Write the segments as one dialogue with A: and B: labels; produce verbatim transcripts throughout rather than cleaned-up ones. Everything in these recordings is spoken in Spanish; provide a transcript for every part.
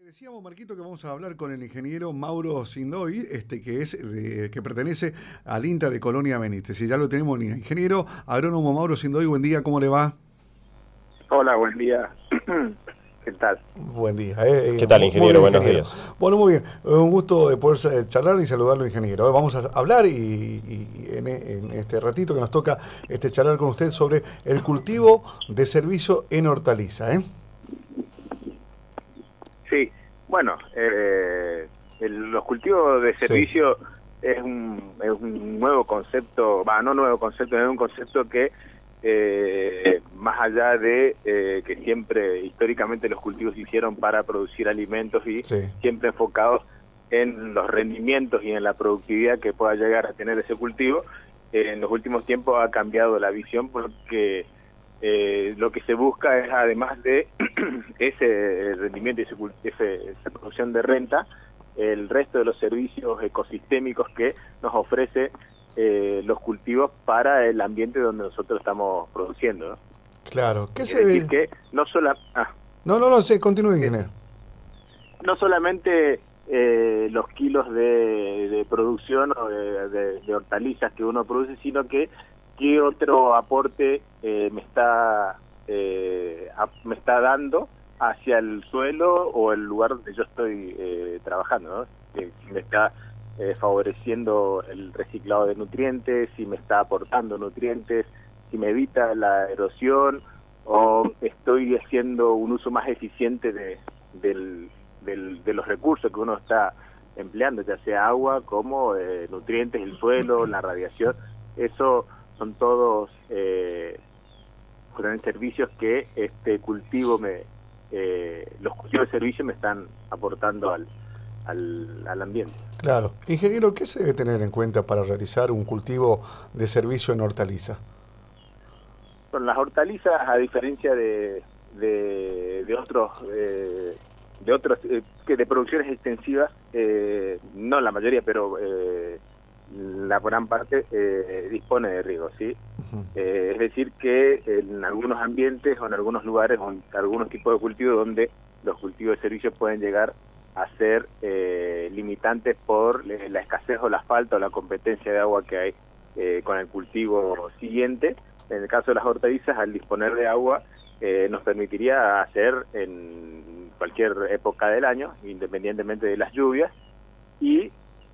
A: Decíamos, Marquito, que vamos a hablar con el ingeniero Mauro Sindoy, este, que es eh, que pertenece al INTA de Colonia Benítez. Y ya lo tenemos, ingeniero agrónomo Mauro Sindoy. Buen día, ¿cómo le va?
B: Hola, buen día. ¿Qué tal?
A: Buen día. Eh,
C: ¿Qué tal, ingeniero?
A: bien,
C: Buenos
A: ingeniero.
C: días.
A: Bueno, muy bien. Un gusto de poder charlar y saludarlo, ingeniero. Vamos a hablar y, y en, en este ratito que nos toca este, charlar con usted sobre el cultivo de servicio en hortaliza, ¿eh?
B: Sí, bueno, eh, el, los cultivos de servicio sí. es, un, es un nuevo concepto, va, no nuevo concepto, es un concepto que eh, más allá de eh, que siempre históricamente los cultivos se hicieron para producir alimentos y sí. siempre enfocados en los rendimientos y en la productividad que pueda llegar a tener ese cultivo, eh, en los últimos tiempos ha cambiado la visión porque Eh, lo que se busca es, además de ese rendimiento y ese, ese, esa producción de renta, el resto de los servicios ecosistémicos que nos ofrece eh, los cultivos para el ambiente donde nosotros estamos produciendo, ¿no?
A: Claro. ¿Qué
B: es
A: se
B: decir
A: ve?
B: Que no sola, ah,
A: no, no, no, sí, continúe, ingeniero.
B: No solamente eh, los kilos de, de producción o de, de, de hortalizas que uno produce, sino que qué otro aporte eh, me está eh, a, me está dando hacia el suelo o el lugar donde yo estoy eh, trabajando, ¿no? Eh, si me está eh, favoreciendo el reciclado de nutrientes, si me está aportando nutrientes, si me evita la erosión o estoy haciendo un uso más eficiente de, del, del, de los recursos que uno está empleando, ya sea agua como eh, nutrientes, el suelo, la radiación. Eso son todos eh, servicios que este cultivo me eh, los cultivos de servicio me están aportando al, al, al ambiente.
A: Claro. Ingeniero, ¿qué se debe tener en cuenta para realizar un cultivo de servicio en hortaliza?
B: Bueno, las hortalizas, a diferencia de de, de otros eh, de otros eh, que de producciones extensivas, eh, no la mayoría, pero eh, la gran parte eh, dispone de riego, ¿sí? Uh-huh. eh, es decir que en algunos ambientes o en algunos lugares o en algunos tipos de cultivos donde los cultivos de servicio pueden llegar a ser eh, limitantes por la escasez o la falta o la competencia de agua que hay eh, con el cultivo siguiente. En el caso de las hortalizas, al disponer de agua eh, nos permitiría hacer en cualquier época del año, independientemente de las lluvias, y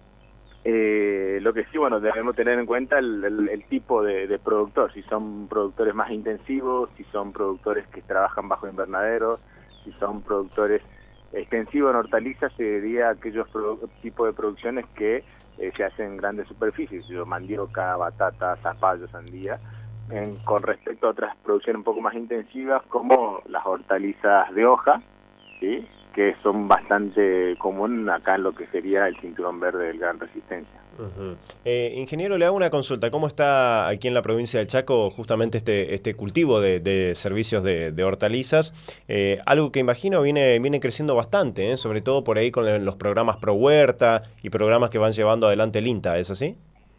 B: Eh, lo que sí, bueno, debemos tener en cuenta el, el, el tipo de, de productor, si son productores más intensivos, si son productores que trabajan bajo invernaderos, si son productores extensivos en hortalizas, se diría aquellos tipos de producciones que eh, se hacen en grandes superficies, yo, mandioca, batata, zapallo, sandía, en, con respecto a otras producciones un poco más intensivas como las hortalizas de hoja, ¿sí?, que son bastante común acá en lo que sería el cinturón verde del Gran Resistencia.
C: Uh-huh. eh, ingeniero, le hago una consulta. ¿Cómo está aquí en la provincia del Chaco justamente este, este cultivo de, de servicios de, de hortalizas? Eh, algo que imagino viene, viene creciendo bastante, ¿eh? Sobre todo por ahí con los programas Pro Huerta y programas que van llevando adelante el INTA, ¿es así?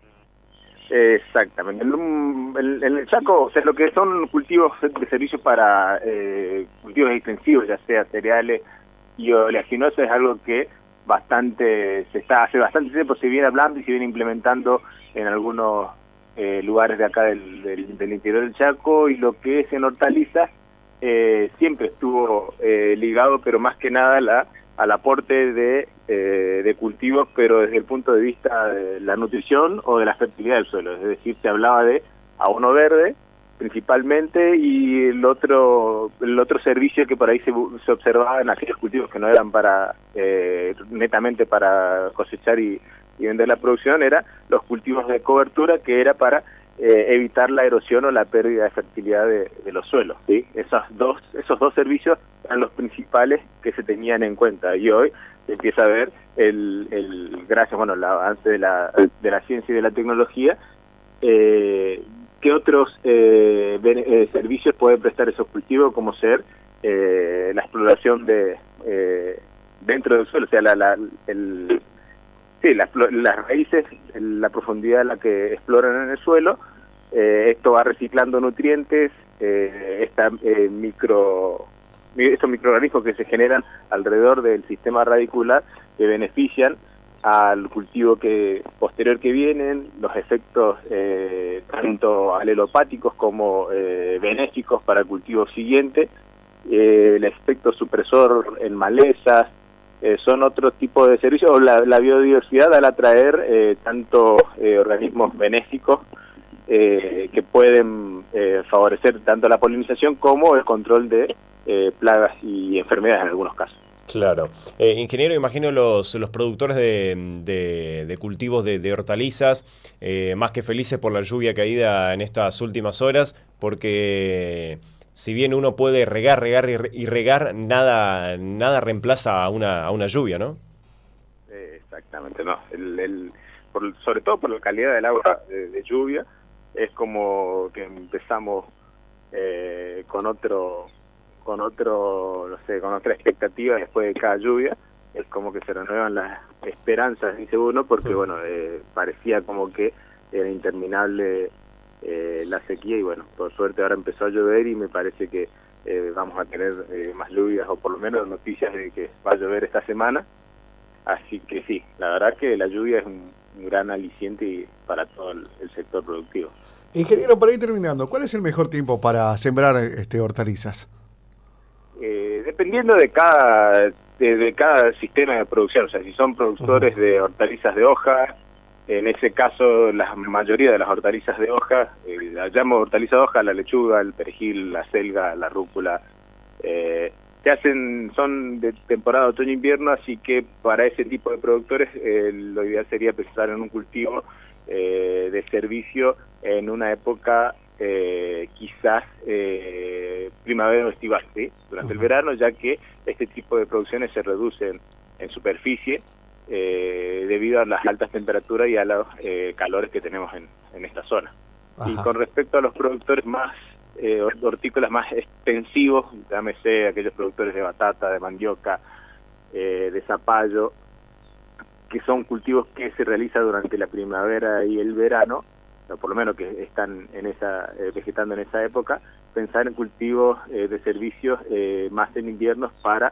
B: Exactamente. En el, en el Chaco, o sea, lo que son cultivos de servicios para eh, cultivos extensivos, ya sea cereales y oleaginoso, es algo que bastante se está hace bastante tiempo se viene hablando y se viene implementando en algunos eh, lugares de acá del, del, del interior del Chaco, y lo que es en hortalizas eh, siempre estuvo eh, ligado, pero más que nada la, al aporte de, eh, de cultivos, pero desde el punto de vista de la nutrición o de la fertilidad del suelo. Es decir, se hablaba de abono verde principalmente, y el otro el otro servicio que por ahí se, se observaba en aquellos cultivos que no eran para eh, netamente para cosechar y, y vender la producción, era los cultivos de cobertura, que era para eh, evitar la erosión o la pérdida de fertilidad de, de los suelos, ¿sí? Esos dos esos dos servicios eran los principales que se tenían en cuenta, y hoy se empieza a ver el, el gracias bueno el avance de la de la ciencia y de la tecnología, eh, ¿qué otros eh, eh, servicios pueden prestar esos cultivos, como ser eh, la exploración de eh, dentro del suelo? O sea, la, la, el, sí, la, las raíces, la profundidad a la que exploran en el suelo, eh, esto va reciclando nutrientes, eh, esta eh, micro estos microorganismos que se generan alrededor del sistema radicular que benefician al cultivo que posterior que vienen, los efectos eh, tanto alelopáticos como eh, benéficos para el cultivo siguiente, eh, el efecto supresor en malezas, eh, son otro tipo de servicios, o la, la biodiversidad al atraer eh, tanto eh, organismos benéficos eh, que pueden eh, favorecer tanto la polinización como el control de eh, plagas y enfermedades en algunos casos.
C: Claro. Eh, ingeniero, imagino los, los productores de, de, de cultivos de, de hortalizas, eh, más que felices por la lluvia caída en estas últimas horas, porque si bien uno puede regar, regar y regar, nada, nada reemplaza a una, a una lluvia, ¿no?
B: Eh, exactamente, no. El, el, por, sobre todo por la calidad del agua de, de lluvia, es como que empezamos eh, con otro... con otro, no sé, con otra expectativa después de cada lluvia, es como que se renuevan las esperanzas, dice uno, porque sí. bueno, eh, parecía como que era interminable eh, la sequía y bueno, por suerte ahora empezó a llover y me parece que eh, vamos a tener eh, más lluvias o por lo menos noticias de que va a llover esta semana, así que sí, la verdad que la lluvia es un, un gran aliciente y para todo el, el sector productivo.
A: Ingeniero, para ir terminando, ¿cuál es el mejor tiempo para sembrar este hortalizas?
B: Eh, dependiendo de cada de, de cada sistema de producción, o sea, si son productores de hortalizas de hoja, en ese caso la mayoría de las hortalizas de hoja, eh, la llamo hortaliza de hoja, la lechuga, el perejil, la selga, la rúcula, eh, se hacen, son de temporada otoño-invierno, así que para ese tipo de productores eh, lo ideal sería pensar en un cultivo eh, de servicio en una época Eh, quizás eh, primavera o estival, ¿sí? Durante uh-huh. el verano, ya que este tipo de producciones se reducen en superficie eh, debido a las altas temperaturas y a los eh, calores que tenemos en, en esta zona. Uh-huh. Y con respecto a los productores más eh, hortícolas más extensivos, llámese aquellos productores de batata, de mandioca, eh, de zapallo, que son cultivos que se realizan durante la primavera y el verano, o por lo menos que están en esa eh, vegetando en esa época, pensar en cultivos eh, de servicios eh, más en inviernos para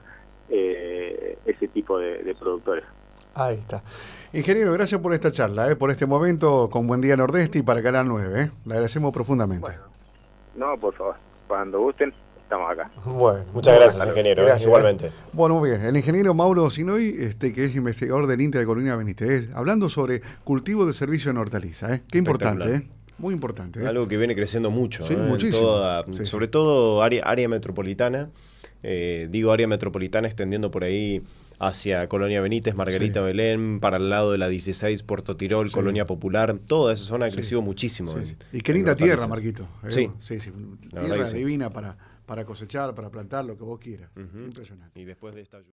B: eh, ese tipo de, de productores.
A: Ahí está. Ingeniero, gracias por esta charla, eh, por este momento con Buen Día Nordeste y para Canal nueve. Eh. Le agradecemos profundamente.
B: Bueno, no, por favor, cuando gusten, estamos acá.
A: Bueno,
C: muchas gracias, ingeniero.
A: Gracias,
C: igualmente.
A: Eh. Bueno, muy bien. El ingeniero Mauro Sinoy, este, que es investigador del INTA de Colina Benítez, hablando sobre cultivo de servicio en hortaliza. ¿eh? Qué importante, ¿eh? Muy importante. ¿eh?
C: Algo que viene creciendo mucho.
A: Sí,
C: ¿eh?
A: muchísimo.
C: Toda,
A: sí,
C: sobre
A: sí.
C: todo área, área metropolitana. Eh, digo área metropolitana extendiendo por ahí hacia Colonia Benítez, Margarita sí. Belén, para el lado de la dieciséis, Puerto Tirol, sí. Colonia Popular. Toda esa zona ha crecido sí. muchísimo.
A: Sí,
C: en,
A: sí. Y qué linda tierra, Marquito. ¿eh?
C: Sí.
A: sí, sí.
C: La
A: Tierra
C: sí.
A: divina para, para cosechar, para plantar, lo que vos quieras.
C: Uh-huh.
A: Impresionante.
C: Y después de esta